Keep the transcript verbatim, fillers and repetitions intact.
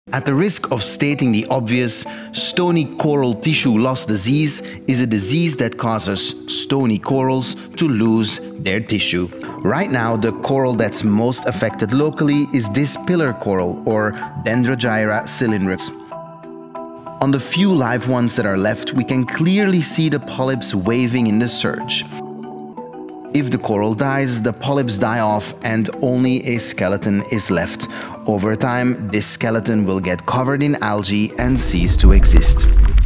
At the risk of stating the obvious, stony coral tissue loss disease is a disease that causes stony corals to lose their tissue. Right now, the coral that's most affected locally is this pillar coral, or Dendrogyra cylindrus. On the few live ones that are left, we can clearly see the polyps waving in the surge. If the coral dies, the polyps die off and only a skeleton is left. Over time, this skeleton will get covered in algae and cease to exist.